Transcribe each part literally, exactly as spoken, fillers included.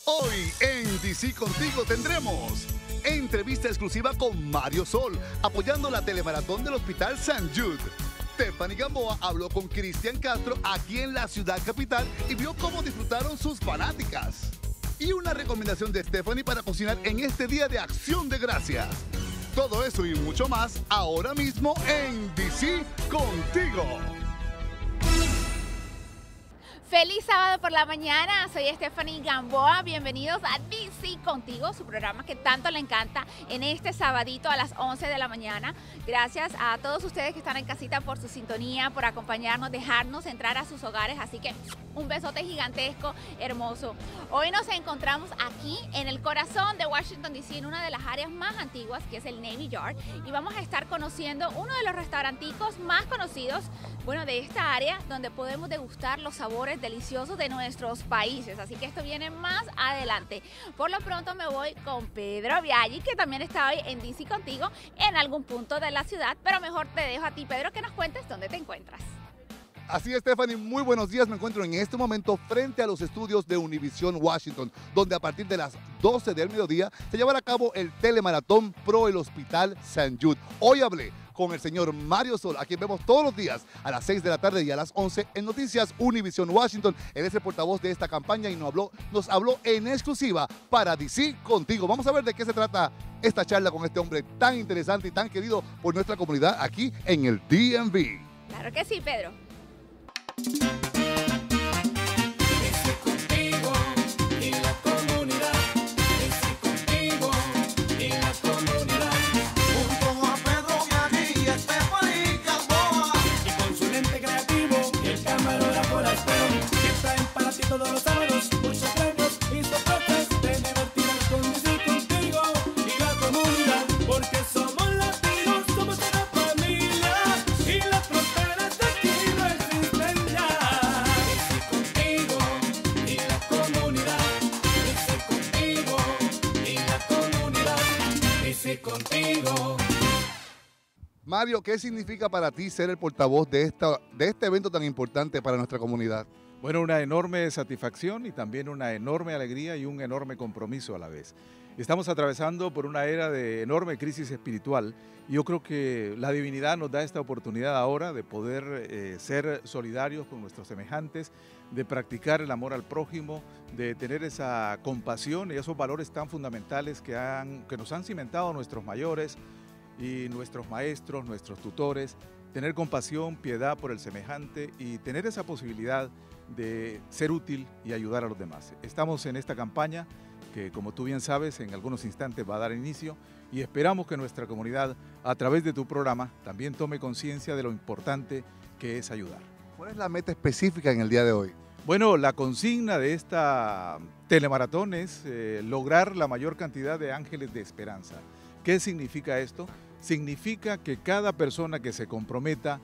Hoy en D C Contigo tendremos entrevista exclusiva con Mario Sol, apoyando la telemaratón del Hospital San Jude. Stephanie Gamboa habló con Cristian Castro aquí en la ciudad capital y vio cómo disfrutaron sus fanáticas. Y una recomendación de Stephanie para cocinar en este día de Acción de Gracias. Todo eso y mucho más ahora mismo en D C Contigo. Feliz sábado por la mañana, soy Stephanie Gamboa, bienvenidos a D C Contigo, su programa que tanto le encanta en este sabadito a las once de la mañana. Gracias a todos ustedes que están en casita por su sintonía, por acompañarnos, dejarnos entrar a sus hogares, así que un besote gigantesco, hermoso. Hoy nos encontramos aquí en el corazón de Washington, D C, en una de las áreas más antiguas, que es el Navy Yard, y vamos a estar conociendo uno de los restauranticos más conocidos, bueno, de esta área, donde podemos degustar los sabores deliciosos de nuestros países, así que esto viene más adelante. Por lo pronto me voy con Pedro Viaggi, que también está hoy en D C Contigo, en algún punto de la ciudad, pero mejor te dejo a ti, Pedro, que nos cuentes dónde te encuentras. Así es, Stephanie, muy buenos días. Me encuentro en este momento frente a los estudios de Univision Washington, donde a partir de las doce del mediodía se llevará a cabo el telemaratón pro el Hospital San Jude. Hoy hablé con el señor Mario Sol, a quien vemos todos los días a las seis de la tarde y a las once en Noticias Univision Washington. Él es el portavoz de esta campaña y nos habló, nos habló en exclusiva para D C Contigo. Vamos a ver de qué se trata esta charla con este hombre tan interesante y tan querido por nuestra comunidad aquí en el D M V. Claro que sí, Pedro. Todos los sábados, muchos premios y sorpresas, te divertirás con D C Contigo y la comunidad, porque somos latinos, somos una familia y las fronteras de aquí no existen ya. D C Contigo y la comunidad, D C Contigo y la comunidad, D C Contigo. Mario, ¿qué significa para ti ser el portavoz de, esta, de este evento tan importante para nuestra comunidad? Bueno, una enorme satisfacción y también una enorme alegría y un enorme compromiso a la vez. Estamos atravesando por una era de enorme crisis espiritual y yo creo que la divinidad nos da esta oportunidad ahora de poder eh, ser solidarios con nuestros semejantes, de practicar el amor al prójimo, de tener esa compasión y esos valores tan fundamentales que, han, que nos han cimentado nuestros mayores y nuestros maestros, nuestros tutores, tener compasión, piedad por el semejante y tener esa posibilidad de ser útil y ayudar a los demás. Estamos en esta campaña que, como tú bien sabes, en algunos instantes va a dar inicio y esperamos que nuestra comunidad, a través de tu programa, también tome conciencia de lo importante que es ayudar. ¿Cuál es la meta específica en el día de hoy? Bueno, la consigna de esta telemaratón es eh, lograr la mayor cantidad de ángeles de esperanza. ¿Qué significa esto? Significa que cada persona que se comprometa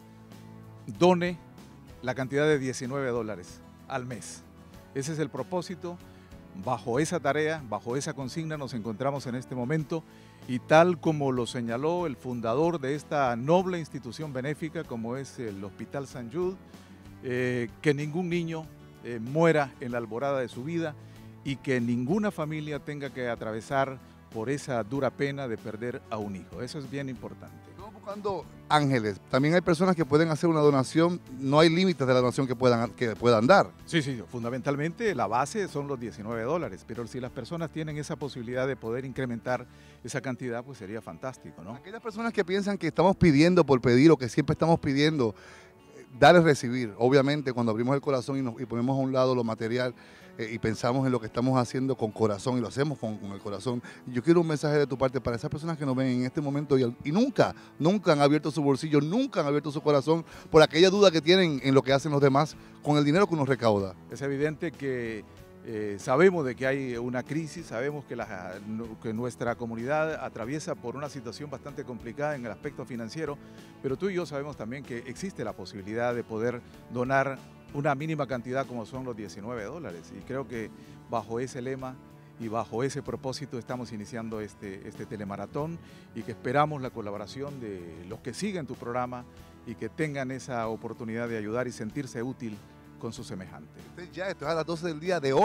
done la cantidad de diecinueve dólares al mes. Ese es el propósito. Bajo esa tarea, bajo esa consigna nos encontramos en este momento y tal como lo señaló el fundador de esta noble institución benéfica como es el Hospital San Jude, eh, que ningún niño eh, muera en la alborada de su vida y que ninguna familia tenga que atravesar por esa dura pena de perder a un hijo. Eso es bien importante. Estamos buscando ángeles. También hay personas que pueden hacer una donación. No hay límites de la donación que puedan, que puedan dar. Sí, sí, fundamentalmente la base son los diecinueve dólares, pero si las personas tienen esa posibilidad de poder incrementar esa cantidad, pues sería fantástico, ¿no? Aquellas personas que piensan que estamos pidiendo por pedir o que siempre estamos pidiendo, dar es recibir. Obviamente, cuando abrimos el corazón y, nos, y ponemos a un lado lo material eh, y pensamos en lo que estamos haciendo con corazón y lo hacemos con, con el corazón. Yo quiero un mensaje de tu parte para esas personas que nos ven en este momento y, y nunca, nunca han abierto su bolsillo, nunca han abierto su corazón por aquella duda que tienen en lo que hacen los demás con el dinero que uno recauda. Es evidente que Eh, sabemos de que hay una crisis, sabemos que, la, que nuestra comunidad atraviesa por una situación bastante complicada en el aspecto financiero, pero tú y yo sabemos también que existe la posibilidad de poder donar una mínima cantidad como son los diecinueve dólares y creo que bajo ese lema y bajo ese propósito estamos iniciando este, este telemaratón y que esperamos la colaboración de los que siguen tu programa y que tengan esa oportunidad de ayudar y sentirse útil con su semejante. Ya, esto es a las doce del día de hoy.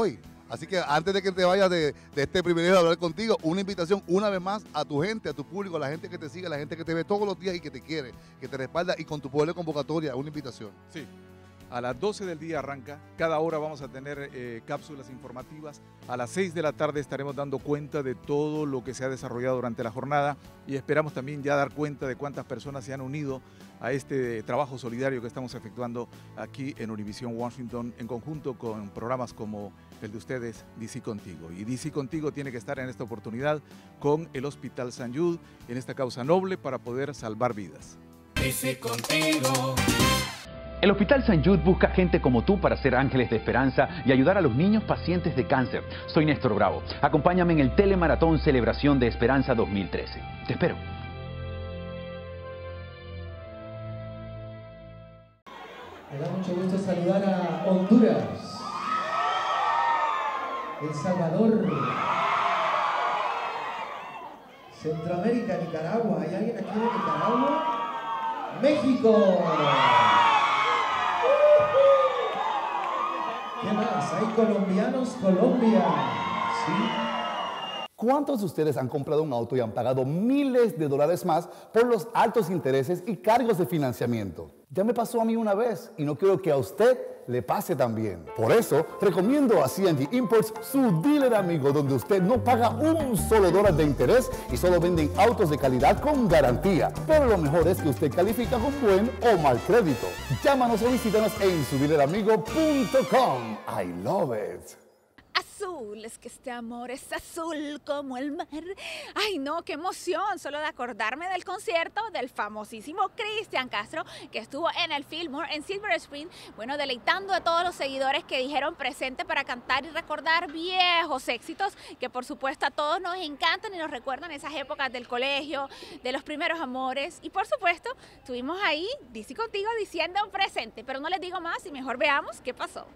Así que antes de que te vayas de, de este privilegio de hablar contigo, una invitación una vez más a tu gente, a tu público, a la gente que te sigue, a la gente que te ve todos los días y que te quiere, que te respalda, y con tu poder de convocatoria, una invitación. Sí. A las doce del día arranca, cada hora vamos a tener eh, cápsulas informativas, a las seis de la tarde estaremos dando cuenta de todo lo que se ha desarrollado durante la jornada y esperamos también ya dar cuenta de cuántas personas se han unido a este trabajo solidario que estamos efectuando aquí en Univisión Washington en conjunto con programas como el de ustedes, D C Contigo. Y D C Contigo tiene que estar en esta oportunidad con el Hospital Saint Jude en esta causa noble para poder salvar vidas. D C Contigo. El Hospital Saint Jude busca gente como tú para ser ángeles de esperanza y ayudar a los niños pacientes de cáncer. Soy Néstor Bravo. Acompáñame en el Telemaratón Celebración de Esperanza dos mil trece. Te espero. Me da mucho gusto saludar a Honduras, El Salvador, Centroamérica, Nicaragua. ¿Hay alguien aquí de Nicaragua? México. ¿Qué más? Hay colombianos, Colombia. ¿Sí? ¿Cuántos de ustedes han comprado un auto y han pagado miles de dólares más por los altos intereses y cargos de financiamiento? Ya me pasó a mí una vez y no quiero que a usted le pase también. Por eso, recomiendo a C and G Imports, su dealer amigo, donde usted no paga un solo dólar de interés y solo venden autos de calidad con garantía. Pero lo mejor es que usted califica con buen o mal crédito. Llámanos o visítanos en su dealer amigo punto com. I love it. Azul, es que este amor es azul como el mar. Ay no, qué emoción, solo de acordarme del concierto del famosísimo Cristian Castro que estuvo en el Fillmore en Silver Spring, bueno, deleitando a todos los seguidores que dijeron presente para cantar y recordar viejos éxitos que por supuesto a todos nos encantan y nos recuerdan esas épocas del colegio, de los primeros amores, y por supuesto estuvimos ahí, D C Contigo, diciendo presente, pero no les digo más y mejor veamos qué pasó.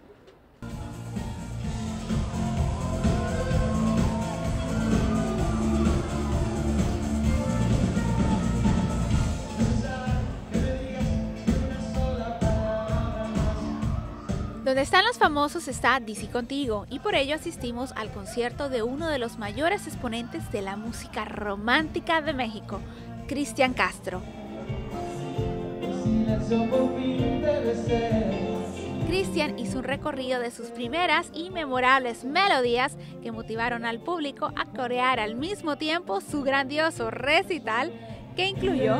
Donde están los famosos está D C Contigo y por ello asistimos al concierto de uno de los mayores exponentes de la música romántica de México, Cristian Castro. Cristian hizo un recorrido de sus primeras y memorables melodías que motivaron al público a corear al mismo tiempo su grandioso recital que incluyó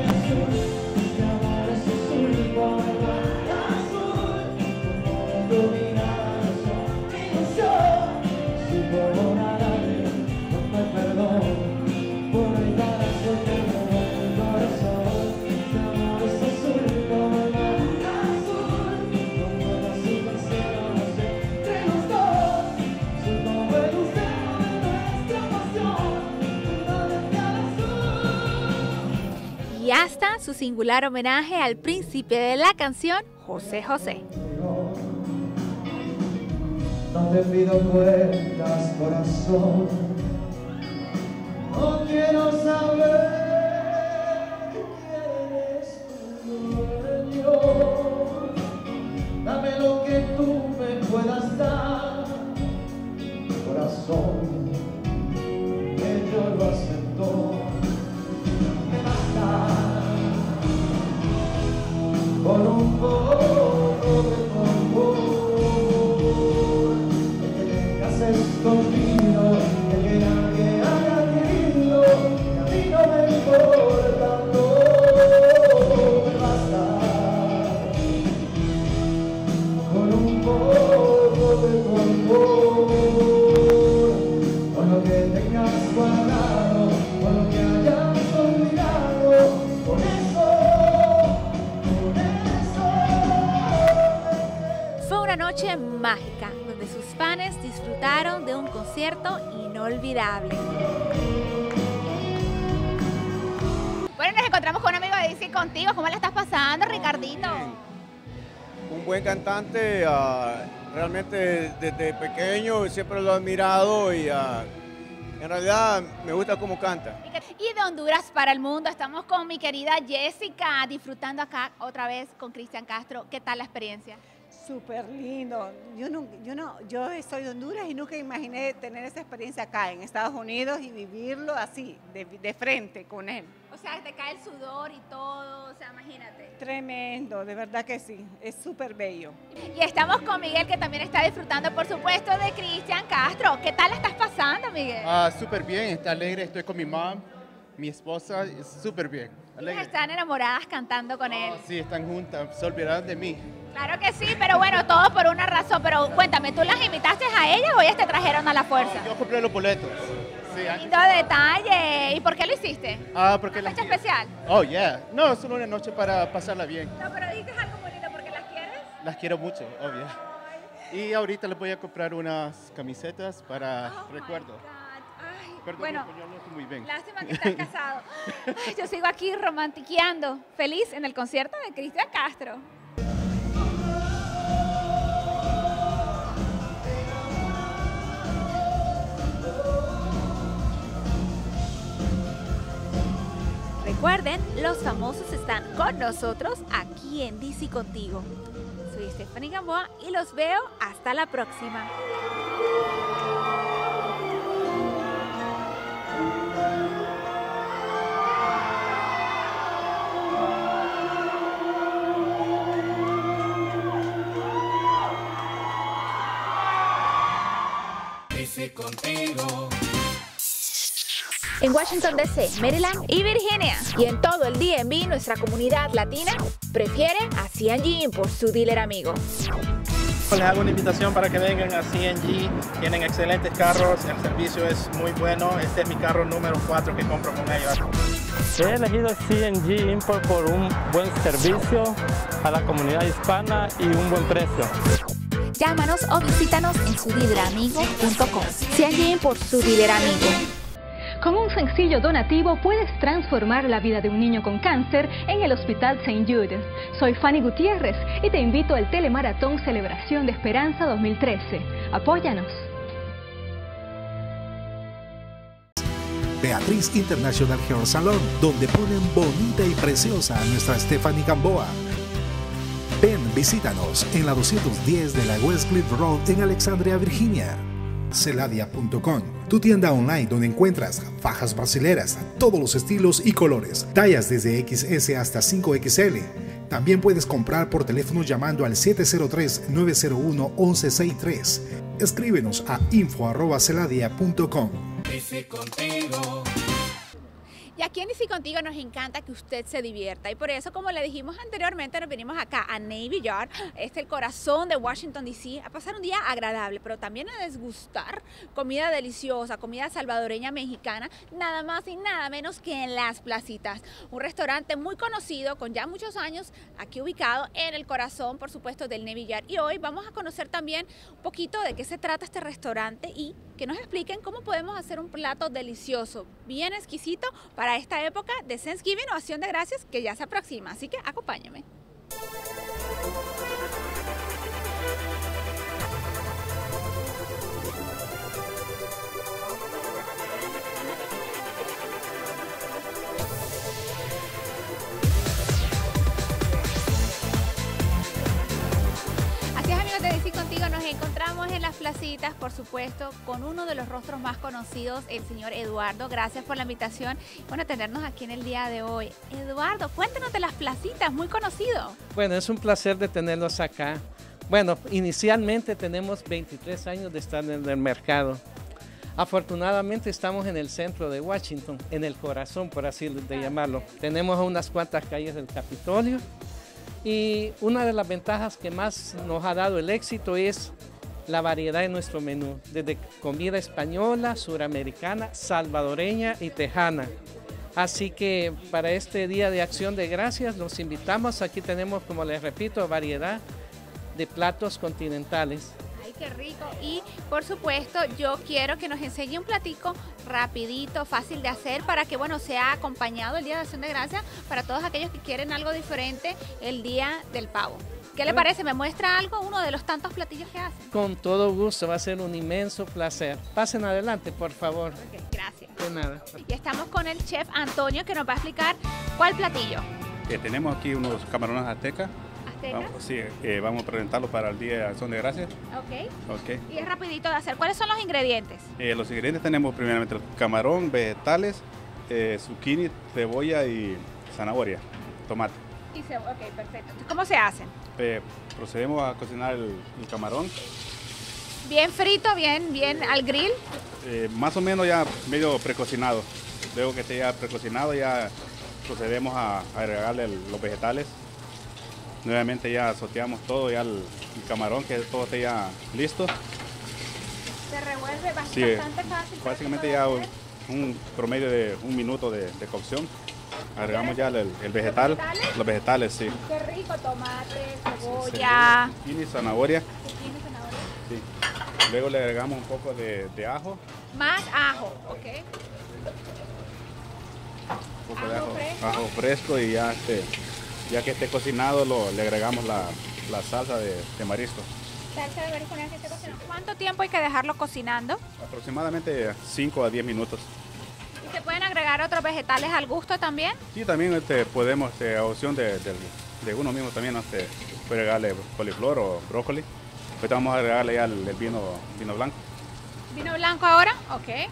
y hasta su singular homenaje al príncipe de la canción, José José. No te pido cuentas, corazón. No quiero saber quién es tu dueño. Dame lo que tú me puedas dar, corazón, que yo lo acepto. Me basta con un poco de favor. Escondido, de que nadie haya querido, que a mí no me importa, no me basta con un poco de tu amor, con lo que tengas guardado, con lo que hayas olvidado, con eso, con eso. Fue una noche mágica donde sus fans disfrutaron de un concierto inolvidable. Bueno, nos encontramos con un amigo de D C Contigo. ¿Cómo la estás pasando, Ricardito? Un buen cantante, uh, realmente desde pequeño siempre lo he admirado y uh, en realidad me gusta cómo canta. Y de Honduras para el mundo, estamos con mi querida Jessica, disfrutando acá otra vez con Cristian Castro. ¿Qué tal la experiencia? Súper lindo. Yo, no, yo, no, yo soy de Honduras y nunca imaginé tener esa experiencia acá en Estados Unidos y vivirlo así, de, de frente con él. O sea, te cae el sudor y todo, o sea, imagínate. Tremendo, de verdad que sí, es súper bello. Y estamos con Miguel, que también está disfrutando, por supuesto, de Cristian Castro. ¿Qué tal la estás pasando, Miguel? Ah, súper bien, está alegre, estoy con mi mom, mi esposa, súper bien. Ellas están enamoradas cantando con él. Oh, sí, están juntas, se olvidaron de mí. Claro que sí, pero bueno, todo por una razón. Pero cuéntame, ¿tú las invitaste a ellas o ellas te trajeron a la fuerza? No, yo compré los boletos. Sí, lindo detalle. ¿Y por qué lo hiciste? Ah, porque ¿Una las fecha especial? Oh, yeah. No, solo una noche para pasarla bien. No, pero dices algo bonito, ¿porque las quieres? Las quiero mucho, obvio. Y ahorita les voy a comprar unas camisetas para Oh, recuerdo. Ay, Perdón, bueno, yo no estoy muy bien. lástima que estás casado. Ay, yo sigo aquí romantiqueando, feliz en el concierto de Cristian Castro. Recuerden, los famosos están con nosotros aquí en D C Contigo. Soy Stephanie Gamboa y los veo hasta la próxima. D C Contigo. En Washington D C, Maryland y Virginia. Y en todo el D M V, nuestra comunidad latina prefiere a C and G por su dealer amigo. Les hago una invitación para que vengan a C and G. Tienen excelentes carros, el servicio es muy bueno. Este es mi carro número cuatro que compro con ellos. He elegido C and G Import por un buen servicio a la comunidad hispana y un buen precio. Llámanos o visítanos en su dealer amigo punto com. C and G por su dealer amigo. Con un sencillo donativo puedes transformar la vida de un niño con cáncer en el Hospital Saint Jude. Soy Fanny Gutiérrez y te invito al Telemaratón Celebración de Esperanza dos mil trece. Apóyanos. Beatriz International Hair Salon, donde ponen bonita y preciosa a nuestra Stephanie Gamboa. Ven, visítanos en la doscientos diez de la Westcliff Road en Alexandria, Virginia. Celadia punto com, tu tienda online donde encuentras fajas brasileras, todos los estilos y colores, tallas desde equis ese hasta cinco equis ele. También puedes comprar por teléfono llamando al siete cero tres, nueve cero uno, once sesenta y tres. Escríbenos a info arroba celadia punto com. D C Contigo. Y aquí en D C Contigo nos encanta que usted se divierta y por eso, como le dijimos anteriormente, nos venimos acá a Navy Yard, es el corazón de Washington D C, a pasar un día agradable, pero también a desgustar comida deliciosa, comida salvadoreña mexicana, nada más y nada menos que en Las Placitas, un restaurante muy conocido con ya muchos años, aquí ubicado en el corazón, por supuesto, del Navy Yard. Y hoy vamos a conocer también un poquito de qué se trata este restaurante y que nos expliquen cómo podemos hacer un plato delicioso, bien exquisito para esta época de Thanksgiving o Acción de Gracias que ya se aproxima. Así que acompáñenme. Así es, amigos de D C Contigo, nos encontramos en Las Placitas, por supuesto, con uno de los rostros más conocidos, el señor Eduardo. Gracias por la invitación y por tenernos aquí en el día de hoy. Eduardo, cuéntanos de Las Placitas, muy conocido. Bueno, es un placer de tenerlos acá. Bueno, inicialmente tenemos veintitrés años de estar en el mercado. Afortunadamente estamos en el centro de Washington, en el corazón, por así de llamarlo. Tenemos unas cuantas calles del Capitolio y una de las ventajas que más nos ha dado el éxito es la variedad de nuestro menú, desde comida española, suramericana, salvadoreña y tejana. Así que para este Día de Acción de Gracias los invitamos. Aquí tenemos, como les repito, variedad de platos continentales. Ay, qué rico. Y por supuesto, yo quiero que nos enseñe un platico rapidito, fácil de hacer, para que, bueno, sea acompañado el Día de Acción de Gracias para todos aquellos que quieren algo diferente el Día del Pavo. ¿Qué le parece? ¿Me muestra algo? Uno de los tantos platillos que hacen. Con todo gusto, va a ser un inmenso placer. Pasen adelante, por favor. Okay, gracias. De nada. Y estamos con el chef Antonio, que nos va a explicar cuál platillo. Eh, tenemos aquí unos camarones aztecas. aztecas. Vamos, sí, eh, vamos a presentarlo para el Día de Acción de Gracias. Ok. Ok. Y es rapidito de hacer. ¿Cuáles son los ingredientes? Eh, los ingredientes tenemos primeramente el camarón, vegetales, eh, zucchini, cebolla y zanahoria, tomate. Y se, ok, perfecto. ¿Cómo se hacen? Eh, procedemos a cocinar el, el camarón. Bien frito, bien, bien al grill. Eh, más o menos ya medio precocinado. Luego que esté ya precocinado ya procedemos a, a agregarle el- los vegetales. Nuevamente ya sauteamos todo, ya el, el camarón, que todo esté ya listo. Se revuelve bastante, Sí, bastante fácil. básicamente ya un, un promedio de un minuto de, de cocción. Agregamos ya el, el vegetal, vegetales? los vegetales, sí. Qué rico, tomate, cebolla. Zucchini, zanahoria, zucchini, zanahoria. sí. Luego le agregamos un poco de, de ajo, Más ajo, ok. un poco de Ajo ajo, fresco. ajo fresco y ya, este, ya que esté cocinado lo, le agregamos la, la salsa de, de marisco. Salsa de marisco que esté cocinando. ¿Cuánto tiempo hay que dejarlo cocinando? Aproximadamente cinco a diez minutos. ¿Y se pueden agregar otros vegetales al gusto también? Sí, también este, podemos, este, a opción de, de- de uno mismo también, ¿no? Este, puede agregarle coliflor o brócoli. Ahorita vamos a agregarle ya el, el vino, vino blanco. ¿Vino blanco ahora? Ok.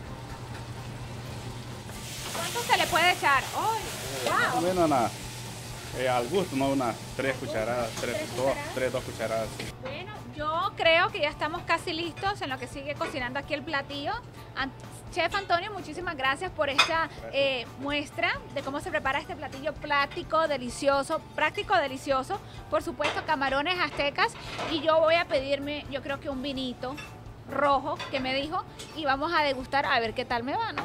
¿Cuánto se le puede echar? ¡Oh, Más o wow! menos una, eh, al gusto, ¿no? Unas tres cucharadas, tres, ¿Tres dos, cucharadas? tres, dos cucharadas. sí. Bueno, yo creo que ya estamos casi listos en lo que sigue cocinando aquí el platillo. An- Chef Antonio, muchísimas gracias por esta eh, muestra de cómo se prepara este platillo práctico, delicioso, práctico, delicioso. Por supuesto, camarones aztecas. Y yo voy a pedirme, yo creo que un vinito rojo que me dijo y vamos a degustar a ver qué tal me va, ¿no?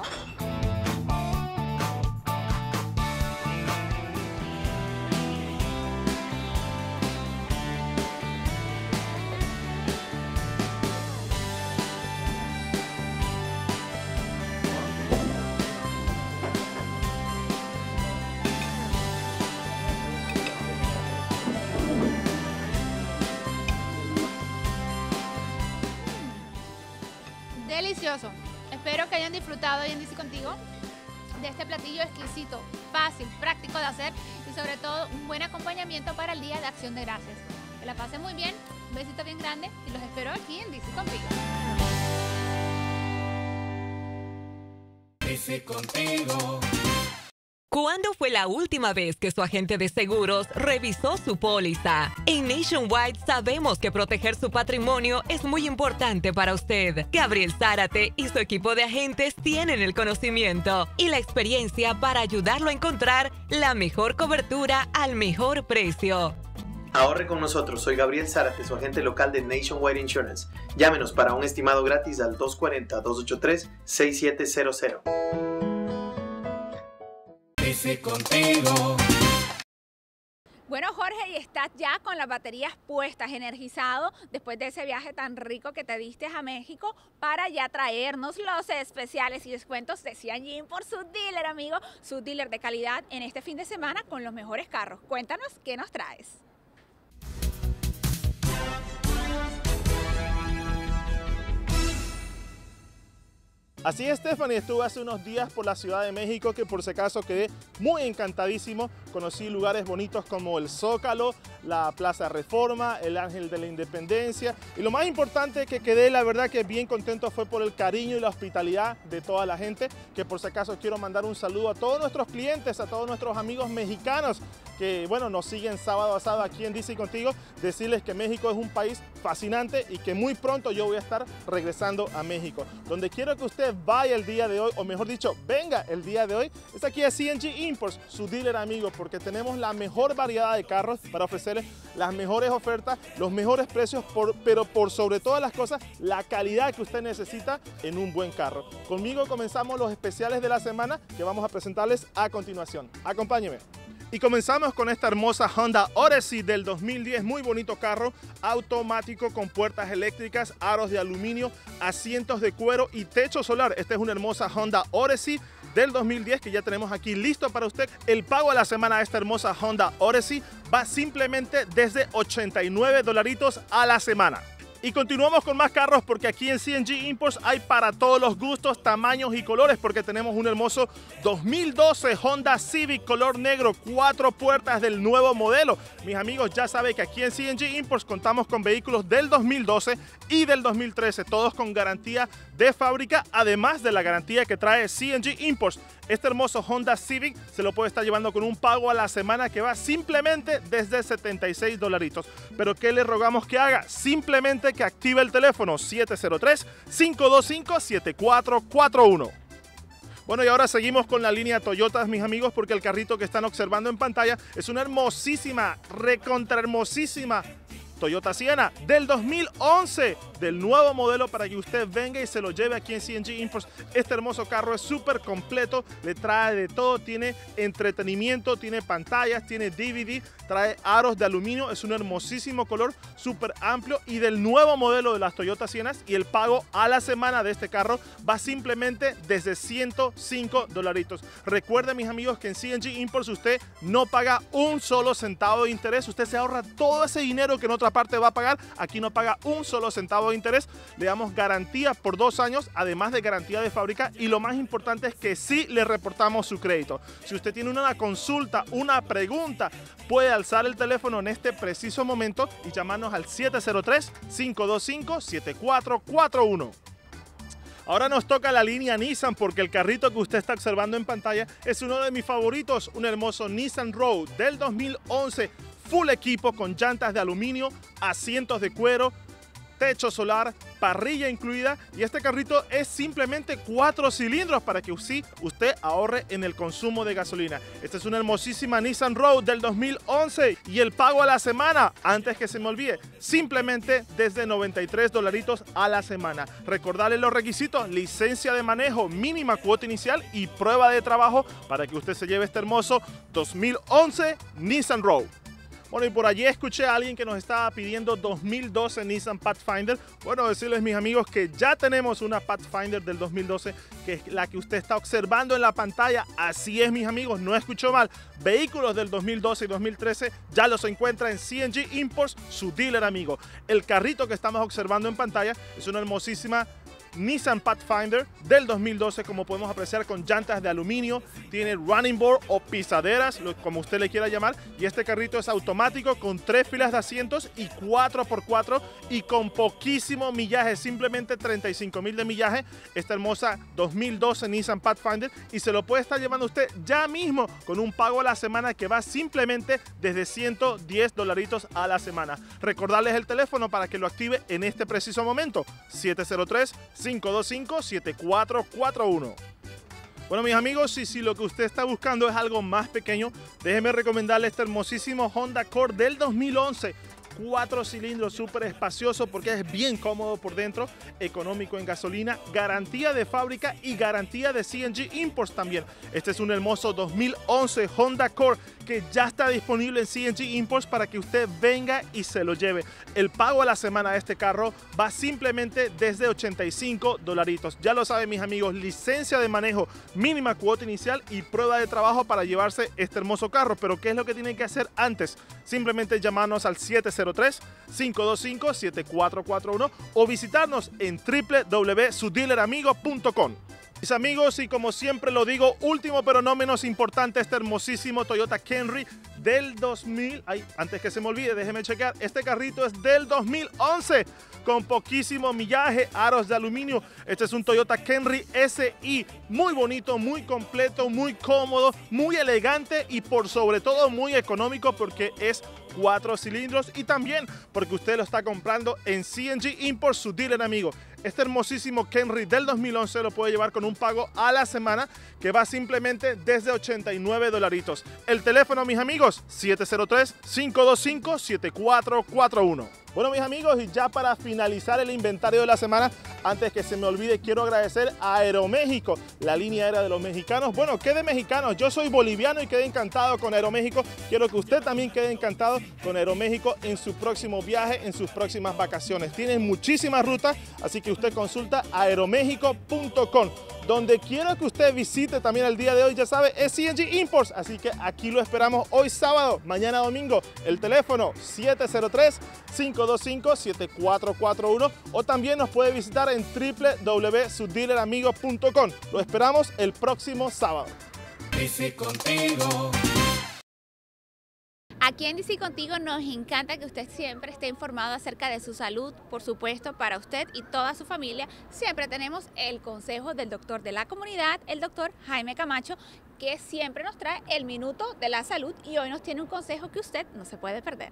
Delicioso. Espero que hayan disfrutado hoy en Dice Contigo de este platillo exquisito, fácil, práctico de hacer y sobre todo un buen acompañamiento para el Día de Acción de Gracias. Que la pasen muy bien, un besito bien grande y los espero aquí en Dice Contigo. Dice Contigo. ¿Cuándo fue la última vez que su agente de seguros revisó su póliza? En Nationwide sabemos que proteger su patrimonio es muy importante para usted. Gabriel Zárate y su equipo de agentes tienen el conocimiento y la experiencia para ayudarlo a encontrar la mejor cobertura al mejor precio. Ahorre con nosotros, soy Gabriel Zárate, su agente local de Nationwide Insurance. Llámenos para un estimado gratis al dos cuatro cero, dos ocho tres, seis siete cero cero. Dice Contigo. Bueno, Jorge, y estás ya con las baterías puestas, energizado después de ese viaje tan rico que te diste a México para ya traernos los especiales y descuentos de Cianjin por su dealer, amigo, su dealer de calidad en este fin de semana con los mejores carros. Cuéntanos qué nos traes. Así es, Stephanie, estuve hace unos días por la Ciudad de México, que por si acaso quedé muy encantadísimo. Conocí lugares bonitos como el Zócalo, la Plaza Reforma, el Ángel de la Independencia. Y lo más importante que quedé, la verdad que bien contento, fue por el cariño y la hospitalidad de toda la gente. Que por si acaso quiero mandar un saludo a todos nuestros clientes, a todos nuestros amigos mexicanos que, bueno, nos siguen sábado a sábado aquí en Dice Contigo. Decirles que México es un país fascinante y que muy pronto yo voy a estar regresando a México. Donde quiero que usted vaya el día de hoy, o mejor dicho, venga el día de hoy, es aquí a C N G Imports, su dealer amigo, porque tenemos la mejor variedad de carros para ofrecerles las mejores ofertas, los mejores precios, por, pero por sobre todas las cosas, la calidad que usted necesita en un buen carro. Conmigo comenzamos los especiales de la semana que vamos a presentarles a continuación. Acompáñeme. Y comenzamos con esta hermosa Honda Odyssey del dos mil diez, muy bonito carro, automático con puertas eléctricas, aros de aluminio, asientos de cuero y techo solar. Esta es una hermosa Honda Odyssey del dos mil diez que ya tenemos aquí listo para usted. El pago a la semana de esta hermosa Honda Odyssey va simplemente desde ochenta y nueve dolaritos a la semana. Y continuamos con más carros porque aquí en C N G Imports hay para todos los gustos, tamaños y colores porque tenemos un hermoso dos mil doce Honda Civic color negro, cuatro puertas del nuevo modelo. Mis amigos, ya saben que aquí en C N G Imports contamos con vehículos del dos mil doce y del dos mil trece, todos con garantía de fábrica, además de la garantía que trae C N G Imports. Este hermoso Honda Civic se lo puede estar llevando con un pago a la semana que va simplemente desde setenta y seis dolaritos. Pero ¿qué le rogamos que haga? Simplemente que active el teléfono siete cero tres, cinco dos cinco, siete cuatro cuatro uno. Bueno, y ahora seguimos con la línea Toyota, mis amigos, porque el carrito que están observando en pantalla es una hermosísima, recontra hermosísima Toyota Sienna del dos mil once, del nuevo modelo, para que usted venga y se lo lleve aquí en C N G Imports. Este hermoso carro es súper completo, le trae de todo, tiene entretenimiento, tiene pantallas, tiene D V D, trae aros de aluminio, es un hermosísimo color, súper amplio y del nuevo modelo de las Toyota Siennas, y el pago a la semana de este carro va simplemente desde ciento cinco dolaritos. Recuerden, mis amigos, que en C N G Imports usted no paga un solo centavo de interés, usted se ahorra todo ese dinero que en otra parte va a pagar, aquí no paga un solo centavo de interés, le damos garantía por dos años, además de garantía de fábrica, y lo más importante es que sí le reportamos su crédito. Si usted tiene una consulta, una pregunta, puede alzar el teléfono en este preciso momento y llamarnos al siete cero tres, cinco dos cinco, siete cuatro cuatro uno. Ahora nos toca la línea Nissan porque el carrito que usted está observando en pantalla es uno de mis favoritos, un hermoso Nissan Rogue del dos mil once, full equipo con llantas de aluminio, asientos de cuero, techo solar, parrilla incluida, y este carrito es simplemente cuatro cilindros para que sí, usted ahorre en el consumo de gasolina. Esta es una hermosísima Nissan Rogue del dos mil once y el pago a la semana, antes que se me olvide, simplemente desde noventa y tres dolaritos a la semana. Recordarle los requisitos: licencia de manejo, mínima cuota inicial y prueba de trabajo para que usted se lleve este hermoso dos mil once Nissan Rogue. Bueno, y por allí escuché a alguien que nos estaba pidiendo dos mil doce Nissan Pathfinder. Bueno, decirles, mis amigos, que ya tenemos una Pathfinder del dos mil doce, que es la que usted está observando en la pantalla. Así es, mis amigos, no escuchó mal. Vehículos del dos mil doce y dos mil trece ya los encuentra en C N G Imports, su dealer amigo. El carrito que estamos observando en pantalla es una hermosísima Nissan Pathfinder del dos mil doce, como podemos apreciar, con llantas de aluminio, tiene running board o pisaderas, como usted le quiera llamar, y este carrito es automático con tres filas de asientos y cuatro por cuatro y con poquísimo millaje, simplemente treinta y cinco mil de millaje, esta hermosa dos mil doce Nissan Pathfinder, y se lo puede estar llevando usted ya mismo con un pago a la semana que va simplemente desde ciento diez dolaritos a la semana. Recordarles el teléfono para que lo active en este preciso momento: siete cero tres, cinco dos cinco, siete cuatro cuatro uno. Bueno, mis amigos, y si lo que usted está buscando es algo más pequeño, déjeme recomendarle este hermosísimo Honda Accord del dos mil once. Cuatro cilindros, súper espacioso porque es bien cómodo por dentro, económico en gasolina, garantía de fábrica y garantía de C N G Imports también. Este es un hermoso dos mil once Honda Accord que ya está disponible en C N G Imports para que usted venga y se lo lleve. El pago a la semana de este carro va simplemente desde ochenta y cinco dolaritos. Ya lo saben, mis amigos, licencia de manejo, mínima cuota inicial y prueba de trabajo para llevarse este hermoso carro. Pero ¿qué es lo que tienen que hacer antes? Simplemente llamarnos al siete cero tres, cinco dos cinco, siete cuatro cuatro uno o visitarnos en w w w punto su dealer amigo punto com. Mis amigos, y como siempre lo digo, último pero no menos importante, este hermosísimo Toyota Camry del dos mil, ay, antes que se me olvide, déjeme checar, este carrito es del dos mil once, con poquísimo millaje, aros de aluminio. Este es un Toyota Camry S I, muy bonito, muy completo, muy cómodo, muy elegante y por sobre todo muy económico porque es cuatro cilindros y también porque usted lo está comprando en C N G Imports, su dealer amigo. Este hermosísimo Camry del dos mil once lo puede llevar con un pago a la semana que va simplemente desde ochenta y nueve dolaritos. El teléfono, mis amigos, siete cero tres, cinco dos cinco, siete cuatro cuatro uno. Bueno, mis amigos, y ya para finalizar el inventario de la semana, antes que se me olvide, quiero agradecer a Aeroméxico, la línea aérea de los mexicanos. Bueno, ¿qué de mexicanos? Yo soy boliviano y quedé encantado con Aeroméxico. Quiero que usted también quede encantado con Aeroméxico en su próximo viaje, en sus próximas vacaciones. Tienen muchísimas rutas, así que que usted consulta aeroméxico punto com. Donde quiero que usted visite también el día de hoy, ya sabe, es C N G Imports. Así que aquí lo esperamos hoy sábado, mañana domingo. El teléfono siete cero tres, cinco dos cinco, siete cuatro cuatro uno o también nos puede visitar en doble u doble u doble u punto su dealer amigo punto com. Lo esperamos el próximo sábado. D C contigo. Aquí en D C Contigo nos encanta que usted siempre esté informado acerca de su salud. Por supuesto, para usted y toda su familia, siempre tenemos el consejo del doctor de la comunidad, el doctor Jaime Camacho, que siempre nos trae el minuto de la salud y hoy nos tiene un consejo que usted no se puede perder.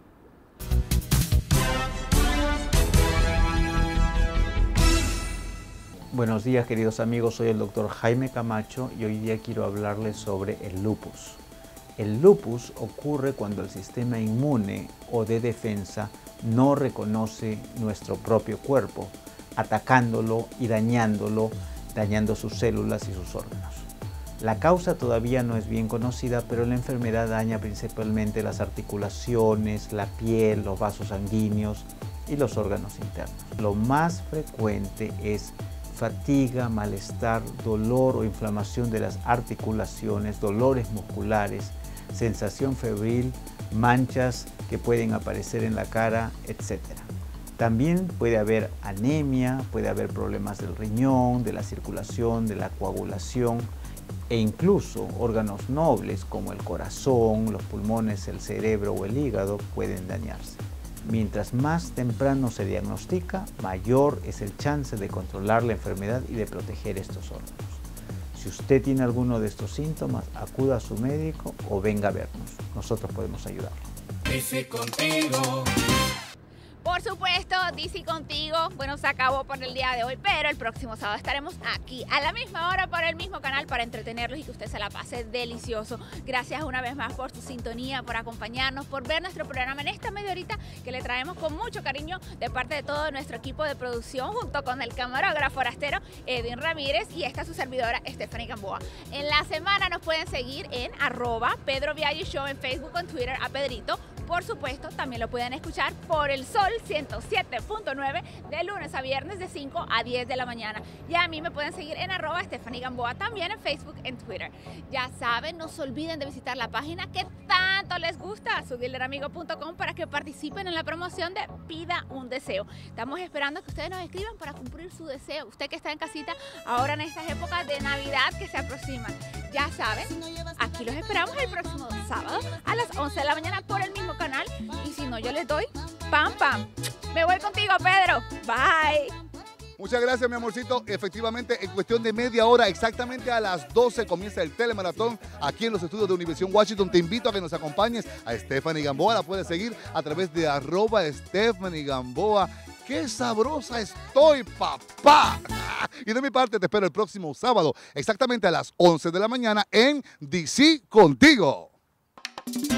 Buenos días, queridos amigos, soy el doctor Jaime Camacho y hoy día quiero hablarles sobre el lupus. El lupus ocurre cuando el sistema inmune o de defensa no reconoce nuestro propio cuerpo, atacándolo y dañándolo, dañando sus células y sus órganos. La causa todavía no es bien conocida, pero la enfermedad daña principalmente las articulaciones, la piel, los vasos sanguíneos y los órganos internos. Lo más frecuente es fatiga, malestar, dolor o inflamación de las articulaciones, dolores musculares, sensación febril, manchas que pueden aparecer en la cara, etcétera. También puede haber anemia, puede haber problemas del riñón, de la circulación, de la coagulación e incluso órganos nobles como el corazón, los pulmones, el cerebro o el hígado pueden dañarse. Mientras más temprano se diagnostica, mayor es el chance de controlar la enfermedad y de proteger estos órganos. Si usted tiene alguno de estos síntomas, acuda a su médico o venga a vernos. Nosotros podemos ayudarlo. D C contigo. Por supuesto, D C Contigo, bueno, se acabó por el día de hoy, pero el próximo sábado estaremos aquí a la misma hora por el mismo canal para entretenerlos y que usted se la pase delicioso. Gracias una vez más por su sintonía, por acompañarnos, por ver nuestro programa en esta media horita que le traemos con mucho cariño de parte de todo nuestro equipo de producción junto con el camarógrafo forastero Edwin Ramírez y esta su servidora Stephanie Gamboa. En la semana nos pueden seguir en arroba Pedro Vialle Show en Facebook o en Twitter a Pedrito. Por supuesto, también lo pueden escuchar por el Sol ciento siete punto nueve de lunes a viernes de cinco a diez de la mañana. Y a mí me pueden seguir en arroba Stephanie Gamboa también en Facebook, en Twitter. Ya saben, no se olviden de visitar la página que tanto les gusta, su dealer amigo punto com, para que participen en la promoción de Pida un Deseo. Estamos esperando que ustedes nos escriban para cumplir su deseo. Usted que está en casita ahora en estas épocas de Navidad que se aproximan. Ya saben, aquí los esperamos el próximo sábado a las once de la mañana por el mismo canal. Y si no, yo les doy pam pam. Me voy contigo, Pedro. Bye. Muchas gracias, mi amorcito. Efectivamente, en cuestión de media hora, exactamente a las doce, comienza el telemaratón aquí en los estudios de Univisión Washington. Te invito a que nos acompañes a Stephanie Gamboa. La puedes seguir a través de arroba Stephanie Gamboa. ¡Qué sabrosa estoy, papá! Y de mi parte te espero el próximo sábado, exactamente a las once de la mañana en D C Contigo.